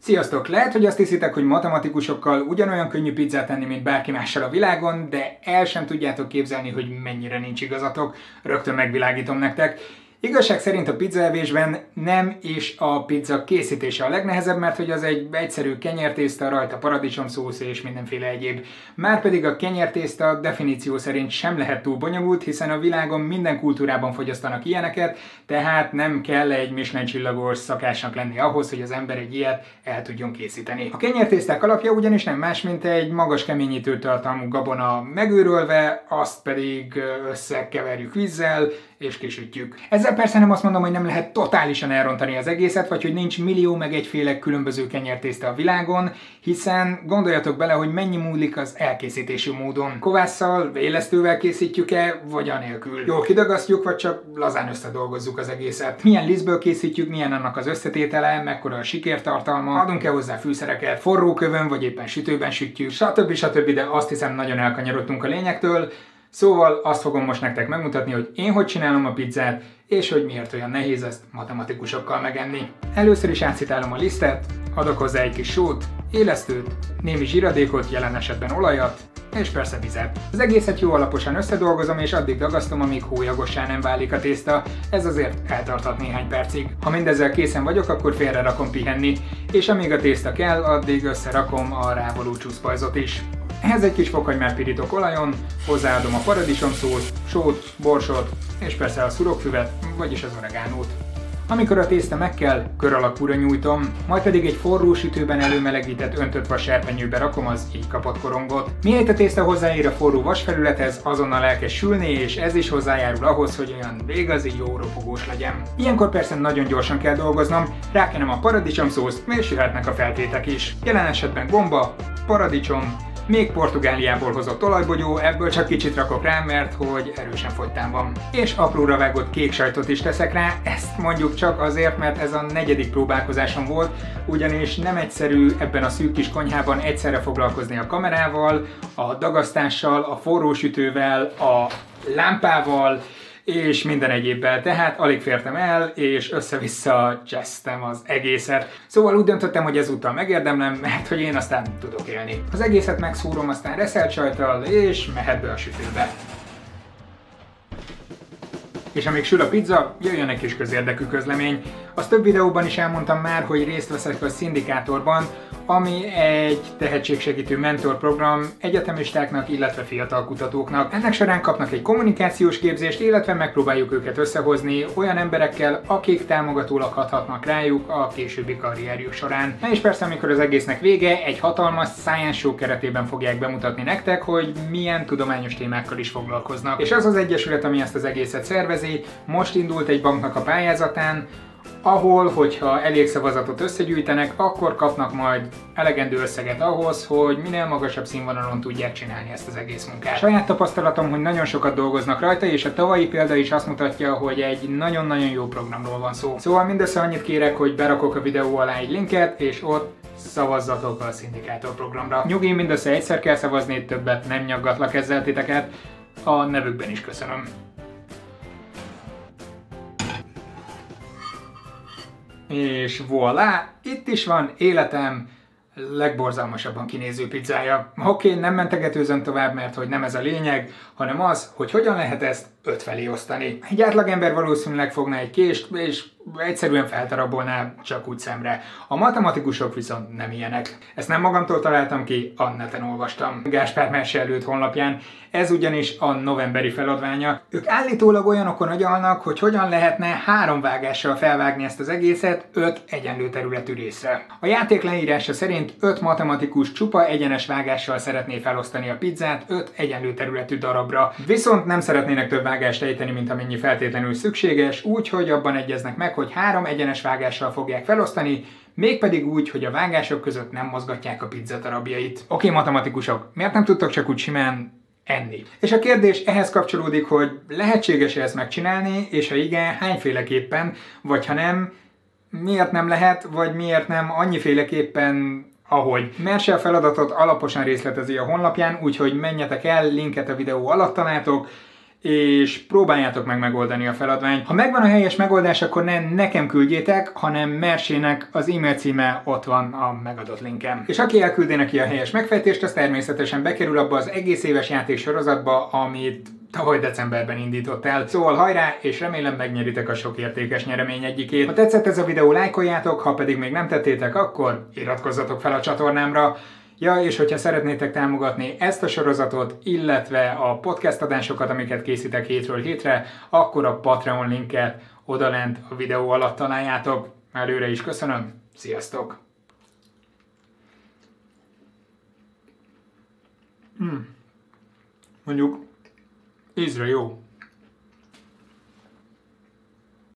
Sziasztok! Lehet, hogy azt hiszitek, hogy matematikusokkal ugyanolyan könnyű pizzát tenni, mint bárki mással a világon, de el sem tudjátok képzelni, hogy mennyire nincs igazatok. Rögtön megvilágítom nektek. Igazság szerint a pizzaevésben nem is a pizza készítése a legnehezebb, mert hogy az egy egyszerű kenyértészta, rajta paradicsomszósz és mindenféle egyéb. Márpedig a kenyértészta definíció szerint sem lehet túl bonyolult, hiszen a világon minden kultúrában fogyasztanak ilyeneket, tehát nem kell egy Michelin csillagos szakásnak lenni ahhoz, hogy az ember egy ilyet el tudjon készíteni. A kenyértészták alapja ugyanis nem más, mint egy magas keményítő tartalmú gabona megőrölve, azt pedig összekeverjük vízzel és kisütjük. Ezzel persze nem azt mondom, hogy nem lehet totálisan elrontani az egészet, vagy hogy nincs millió meg egyféle különböző kenyértészta a világon, hiszen gondoljatok bele, hogy mennyi múlik az elkészítési módon. Kovásszal, élesztővel készítjük-e, vagy anélkül. Jól kidagasztjuk, vagy csak lazán összedolgozzuk az egészet. Milyen lisztből készítjük, milyen annak az összetétele, mekkora a sikértartalma, adunk-e hozzá fűszereket, forró kövön, vagy éppen sütőben sütjük, stb. De azt hiszem nagyon elkanyarodtunk a lényegtől. Szóval azt fogom most nektek megmutatni, hogy én hogy csinálom a pizzát, és hogy miért olyan nehéz ezt matematikusokkal megenni. Először is átszitálom a lisztet, adok hozzá egy kis sót, élesztőt, némi zsíradékot, jelen esetben olajat, és persze vizet. Az egészet jó alaposan összedolgozom, és addig dagasztom, amíg hólyagossá nem válik a tészta. Ez azért eltarthat néhány percig. Ha mindezzel készen vagyok, akkor félre rakom pihenni, és amíg a tészta kell, addig összerakom a rávaló csúszpajzot is. Ehhez egy kis fokhagymát pirítok olajon, hozzáadom a paradicsomszószt, sót, borsot, és persze a szurokfüvet, vagyis az oregánót. Amikor a tészta megkel, kör alakúra nyújtom, majd pedig egy forró sütőben előmelegített öntött vas serpenyőbe rakom az így kapott korongot. Mielőtt a tészta hozzáér a forró vasfelülethez, azonnal elkezd sülni, és ez is hozzájárul ahhoz, hogy olyan igazi jó ropogós legyen. Ilyenkor persze nagyon gyorsan kell dolgoznom, rákenem a paradicsomszószt, és jöhetnek a feltétek is. Jelen esetben gomba, paradicsom, még Portugáliából hozott olajbogyó, ebből csak kicsit rakok rá, mert hogy erősen fogytán van. És apróra vágott kék sajtot is teszek rá, ezt mondjuk csak azért, mert ez a negyedik próbálkozásom volt, ugyanis nem egyszerű ebben a szűk kis konyhában egyszerre foglalkozni a kamerával, a dagasztással, a forró sütővel, a lámpával, és minden egyébbel, tehát alig fértem el, és össze-vissza csesztem az egészet. Szóval úgy döntöttem, hogy ezúttal megérdemlem, mert hogy én aztán tudok élni. Az egészet megszúrom aztán reszelt sajttal, és mehet be a sütőbe. És amíg sül a pizza, jöjjön egy kis közérdekű közlemény. Azt több videóban is elmondtam már, hogy részt veszek a Szindikátorban, ami egy tehetségsegítő mentorprogram egyetemistáknak, illetve fiatal kutatóknak. Ennek során kapnak egy kommunikációs képzést, illetve megpróbáljuk őket összehozni olyan emberekkel, akik támogatólag hathatnak rájuk a későbbi karrierjük során. És persze, amikor az egésznek vége, egy hatalmas science show keretében fogják bemutatni nektek, hogy milyen tudományos témákkal is foglalkoznak. És az az egyesület, ami ezt az egészet szervezi, most indult egy banknak a pályázatán, ahol, hogyha elég szavazatot összegyűjtenek, akkor kapnak majd elegendő összeget ahhoz, hogy minél magasabb színvonalon tudják csinálni ezt az egész munkát. Saját tapasztalatom, hogy nagyon sokat dolgoznak rajta, és a tavalyi példa is azt mutatja, hogy egy nagyon-nagyon jó programról van szó. Szóval mindössze annyit kérek, hogy berakok a videó alá egy linket, és ott szavazzatok a Szindikátor programra. Nyugi, mindössze egyszer kell szavazni, többet nem nyaggatlak ezzel titeket. A nevükben is köszönöm. És voilà, itt is van életem legborzalmasabban kinéző pizzája. Oké, nem mentegetőzöm tovább, mert hogy nem ez a lényeg, hanem az, hogy hogyan lehet ezt 5 felé osztani. Egy átlagember valószínűleg fogná egy kést, és egyszerűen feltarabolná csak úgy szemre. A matematikusok viszont nem ilyenek. Ezt nem magamtól találtam ki, a neten olvastam. Gáspár Merse előtt honlapján. Ez ugyanis a novemberi feladványa. Ők állítólag olyanokon agyalnak, hogy hogyan lehetne 3 vágással felvágni ezt az egészet 5 egyenlő területű részre. A játék leírása szerint 5 matematikus csupa egyenes vágással szeretné felosztani a pizzát 5 egyenlő területű darabra. Viszont nem szeretnének több vágást ejteni, mint amennyi feltétlenül szükséges, úgyhogy abban egyeznek meg, hogy 3 egyenes vágással fogják felosztani, mégpedig úgy, hogy a vágások között nem mozgatják a pizza darabjait. Oké, matematikusok, miért nem tudtok csak úgy simán enni? És a kérdés ehhez kapcsolódik, hogy lehetséges-e ezt megcsinálni, és ha igen, hányféleképpen, vagy ha nem, miért nem lehet, vagy miért nem annyiféleképpen, ahogy. Merse a feladatot alaposan részletezi a honlapján, úgyhogy menjetek el, linket a videó alatt találtok, és próbáljátok meg megoldani a feladványt. Ha megvan a helyes megoldás, akkor ne nekem küldjétek, hanem Mersének, az e-mail címe ott van a megadott linkem. És aki elküldi neki a helyes megfejtést, az természetesen bekerül abba az egész éves játéksorozatba, amit tavaly decemberben indított el. Szóval hajrá, és remélem megnyeritek a sok értékes nyeremény egyikét. Ha tetszett ez a videó, lájkoljátok, ha pedig még nem tettétek, akkor iratkozzatok fel a csatornámra. Ja, és hogyha szeretnétek támogatni ezt a sorozatot, illetve a podcast adásokat, amiket készítek hétről hétre, akkor a Patreon linket odalent a videó alatt találjátok. Előre is köszönöm, sziasztok! Mondjuk ízre jó.